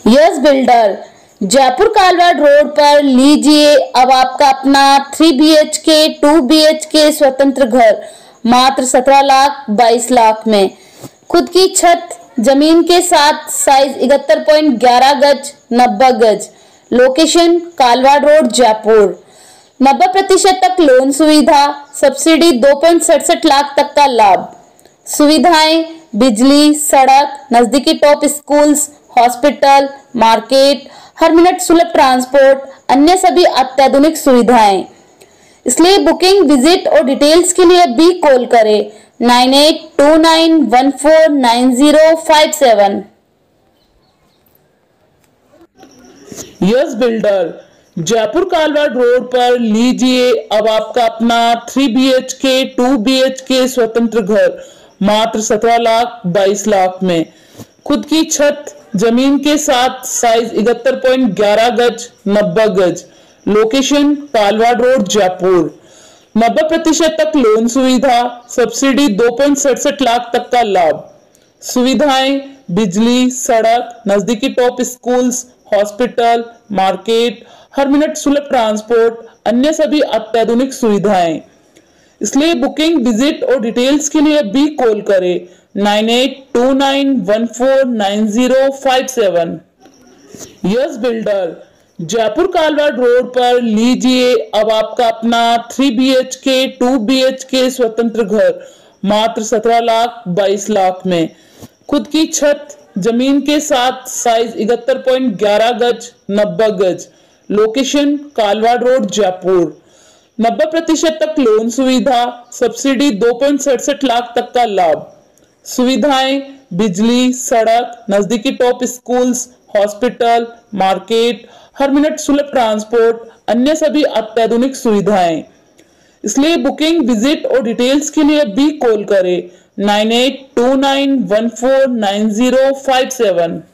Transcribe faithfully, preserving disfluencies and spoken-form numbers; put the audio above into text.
Yes builder Jaipur Kalwar road पर लीजिए अब आपका अपना three B H K two B H K स्वतंत्र घर मात्र सत्रह लाख बाईस लाख में। खुद की छत जमीन के साथ, साइज इकहत्तर पॉइंट ग्यारह गज नब्बे गज, लोकेशन कालवाड़ रोड जयपुर। नब्बे प्रतिशत तक लोन सुविधा, सब्सिडी दो पॉइंट सड़सठ लाख तक का लाभ। सुविधाएं बिजली, सड़क, नजदीकी टॉप स्कूल्स, हॉस्पिटल, मार्केट, हर मिनट सुलभ ट्रांसपोर्ट, अन्य सभी अत्याधुनिक सुविधाएं। इसलिए बुकिंग, विजिट और डिटेल्स के लिए भी कॉल करें nine eight two nine one four nine zero five seven. Yes builder Jaipur Kalwar road पर लीजिए अब आपका अपना three B H K two B H K स्वतंत्र घर मात्र सत्रह लाख बाईस लाख में। खुद की छत जमीन के साथ, साइज इकहत्तर पॉइंट ग्यारह गज नब्बे गज, लोकेशन कालवाड़ रोड जयपुर। नब्बे प्रतिशत तक लोन सुविधा, सब्सिडी दो पॉइंट सड़सठ लाख तक का लाभ। सुविधाएं बिजली, सड़क, नजदीकी टॉप स्कूल्स, हॉस्पिटल, मार्केट, हर मिनट सुलभ ट्रांसपोर्ट, अन्य सभी अत्याधुनिक सुविधाएं। इसलिए बुकिंग, विजिट और डिटेल्स के लिए भी कॉल करें nine eight two nine one four nine zero five seven. Yes builder Jaipur Kalwar road पर लीजिए अब आपका अपना three B H K two B H K स्वतंत्र घर मात्र सत्रह लाख बाईस लाख में। खुद की छत जमीन के साथ, साइज इकहत्तर पॉइंट ग्यारह गज नब्बे गज, लोकेशन कालवाड़ रोड जयपुर। नब्बे प्रतिशत तक लोन सुविधा, सब्सिडी दो पॉइंट सड़सठ लाख तक का लाभ। सुविधाएं बिजली, सड़क, नजदीकी टॉप स्कूल्स, हॉस्पिटल, मार्केट, हर मिनट सुलभ ट्रांसपोर्ट, अन्य सभी अत्याधुनिक सुविधाएं। इसलिए बुकिंग, विजिट और डिटेल्स के लिए भी कॉल करें nine eight two nine one four nine zero five seven.